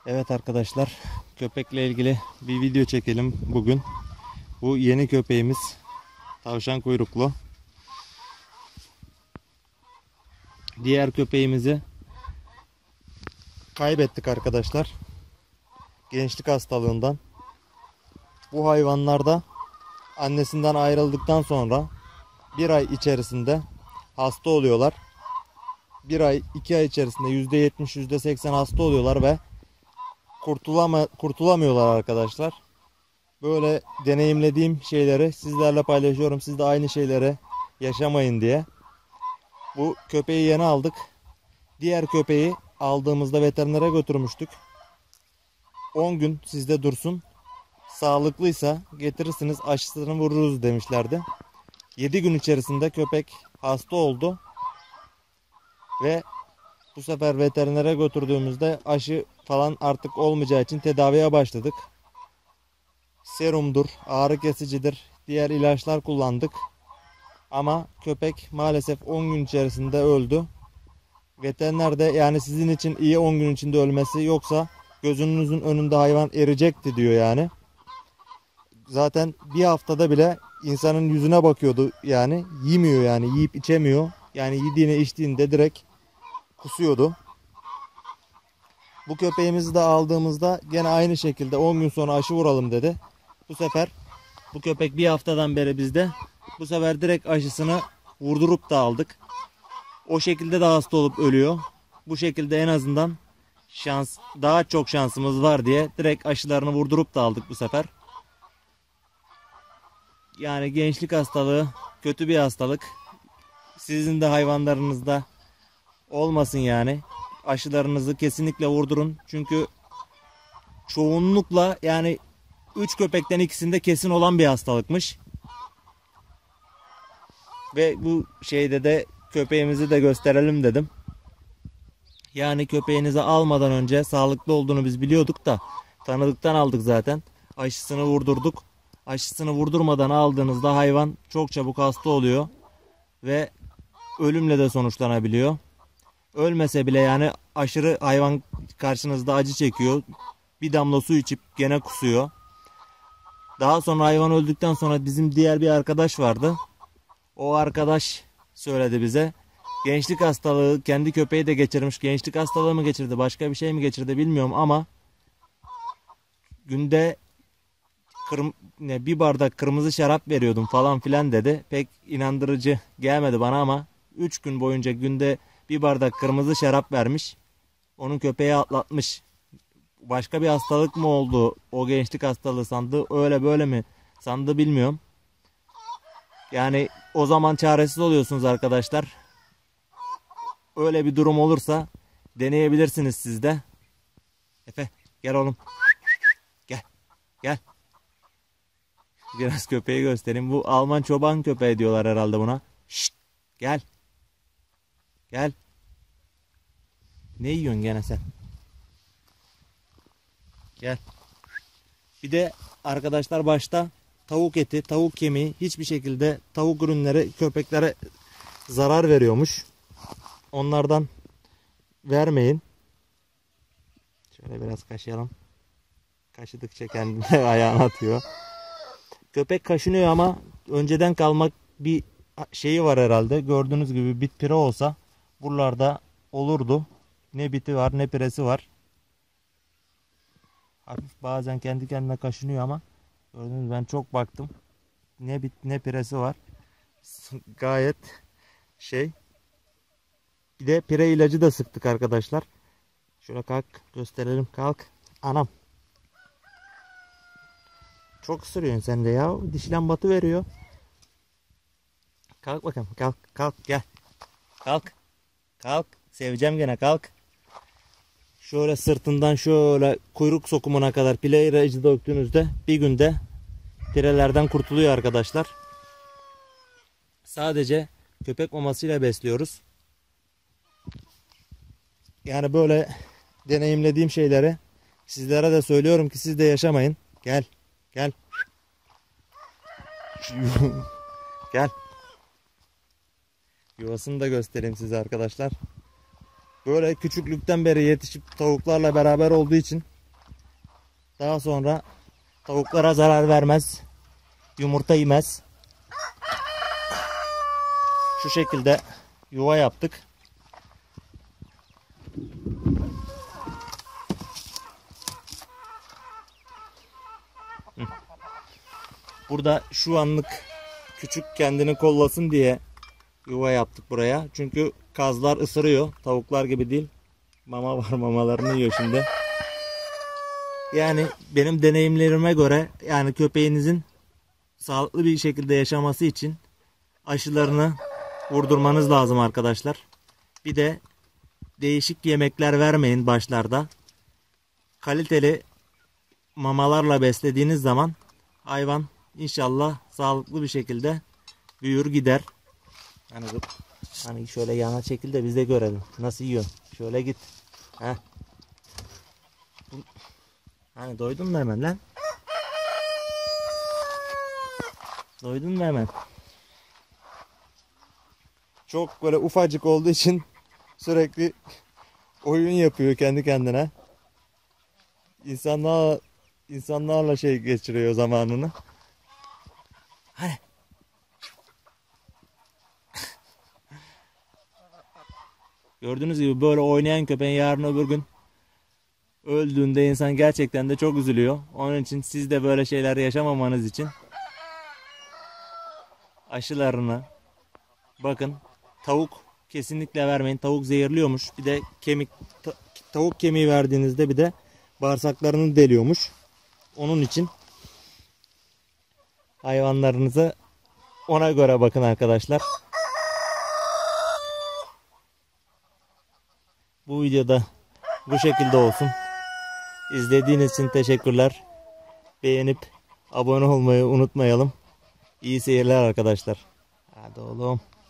Evet arkadaşlar, köpekle ilgili bir video çekelim bugün. Bu yeni köpeğimiz tavşan kuyruklu. Diğer köpeğimizi kaybettik arkadaşlar. Gençlik hastalığından. Bu hayvanlarda annesinden ayrıldıktan sonra bir ay içerisinde hasta oluyorlar. Bir ay, 2 ay içerisinde %70, %80 hasta oluyorlar ve kurtulamıyorlar arkadaşlar. Böyle deneyimlediğim şeyleri sizlerle paylaşıyorum. Siz de aynı şeyleri yaşamayın diye. Bu köpeği yeni aldık. Diğer köpeği aldığımızda veterinere götürmüştük. 10 gün sizde dursun. Sağlıklıysa getirirsiniz, aşısını vururuz demişlerdi. 7 gün içerisinde köpek hasta oldu. Ve bu sefer veterinere götürdüğümüzde aşı falan artık olmayacağı için tedaviye başladık. Serumdur, ağrı kesicidir, diğer ilaçlar kullandık. Ama köpek maalesef 10 gün içerisinde öldü. Veteriner de yani sizin için iyi 10 gün içinde ölmesi, yoksa gözünüzün önünde hayvan erecekti diyor yani. Zaten bir haftada bile insanın yüzüne bakıyordu yani. Yemiyor yani, yiyip içemiyor. Yani yediğini içtiğinde direkt kusuyordu. Bu köpeğimizi de aldığımızda gene aynı şekilde 10 gün sonra aşı vuralım dedi. Bu sefer bu köpek bir haftadan beri bizde. Bu sefer direkt aşısını vurdurup da aldık. O şekilde de hasta olup ölüyor. Bu şekilde en azından daha çok şansımız var diye direkt aşılarını vurdurup da aldık bu sefer. Yani gençlik hastalığı kötü bir hastalık. Sizin de hayvanlarınızda olmasın yani. Aşılarınızı kesinlikle vurdurun. Çünkü çoğunlukla yani 3 köpekten ikisinde kesin olan bir hastalıkmış. Ve bu şeyde de köpeğimizi de gösterelim dedim. Yani köpeğinizi almadan önce sağlıklı olduğunu biz biliyorduk da tanıdıktan aldık zaten. Aşısını vurdurduk. Aşısını vurdurmadan aldığınızda hayvan çok çabuk hasta oluyor ve ölümle de sonuçlanabiliyor. Ölmese bile yani aşırı hayvan karşınızda acı çekiyor. Bir damla su içip gene kusuyor. Daha sonra hayvan öldükten sonra bizim diğer bir arkadaş vardı. O arkadaş söyledi bize. Gençlik hastalığı, kendi köpeği de geçirmiş. Gençlik hastalığı mı geçirdi, başka bir şey mi geçirdi bilmiyorum ama günde bir bardak kırmızı şarap veriyordum falan filan dedi. Pek inandırıcı gelmedi bana ama 3 gün boyunca günde bir bardak kırmızı şarap vermiş. Onun köpeği atlatmış. Başka bir hastalık mı oldu? O gençlik hastalığı sandı. Öyle böyle mi sandı bilmiyorum. Yani o zaman çaresiz oluyorsunuz arkadaşlar. Öyle bir durum olursa deneyebilirsiniz siz de. Efe gel oğlum. Gel. Gel. Biraz köpeği göstereyim. Bu Alman çoban köpeği diyorlar herhalde buna. Şşt, gel. Gel. Ne yiyorsun gene sen? Gel. Bir de arkadaşlar başta tavuk eti, tavuk kemiği, hiçbir şekilde tavuk ürünleri köpeklere zarar veriyormuş. Onlardan vermeyin. Şöyle biraz kaşıyalım. Kaşıdıkça kendine ayağını atıyor. Köpek kaşınıyor ama önceden kalmak bir şeyi var herhalde. Gördüğünüz gibi bit pire olsa buralarda olurdu. Ne biti var ne piresi var. Hafif bazen kendi kendine kaşınıyor ama gördüğünüz, ben çok baktım. Ne bit ne piresi var. Gayet şey. Bir de pire ilacı da sıktık arkadaşlar. Şöyle kalk gösterelim, kalk. Anam. Çok ısırıyorsun sen de ya. Diş lambası veriyor. Kalk bakalım. Kalk. Kalk. Gel. Kalk. Kalk. Seveceğim gene. Kalk. Şöyle sırtından şöyle kuyruk sokumuna kadar pire ilacı döktüğünüzde bir günde pirelerden kurtuluyor arkadaşlar. Sadece köpek mamasıyla besliyoruz. Yani böyle deneyimlediğim şeyleri sizlere de söylüyorum ki siz de yaşamayın. Gel. Gel. Gel. Yuvasını da göstereyim size arkadaşlar. Böyle küçüklükten beri yetişip tavuklarla beraber olduğu için Daha sonra tavuklara zarar vermez. Yumurta yemez. Şu şekilde yuva yaptık. Burada şu anlık küçük kendini kollasın diye yuva yaptık buraya. Çünkü kazlar ısırıyor. Tavuklar gibi değil. Mama var, mamalarını yiyor şimdi. Yani benim deneyimlerime göre yani köpeğinizin sağlıklı bir şekilde yaşaması için aşılarını vurdurmanız lazım arkadaşlar. Bir de değişik yemekler vermeyin başlarda. Kaliteli mamalarla beslediğiniz zaman hayvan İnşallah sağlıklı bir şekilde büyür gider. Hani şöyle yana çekil de biz de görelim. Nasıl yiyorsun? Şöyle git. Heh. Hani doydun mu hemen lan? Doydun mu hemen? Çok böyle ufacık olduğu için sürekli oyun yapıyor kendi kendine. İnsanlarla şey geçiriyor zamanını. Hani. Gördüğünüz gibi böyle oynayan köpeğin yarın öbür gün öldüğünde insan gerçekten de çok üzülüyor. Onun için siz de böyle şeyler yaşamamanız için aşılarını bakın, tavuk kesinlikle vermeyin. Tavuk zehirliyormuş. Bir de tavuk kemiği verdiğinizde bir de bağırsaklarını deliyormuş. Onun için hayvanlarınızı ona göre bakın arkadaşlar. Bu videoda bu şekilde olsun. İzlediğiniz için teşekkürler. Beğenip abone olmayı unutmayalım. İyi seyirler arkadaşlar. Hadi oğlum.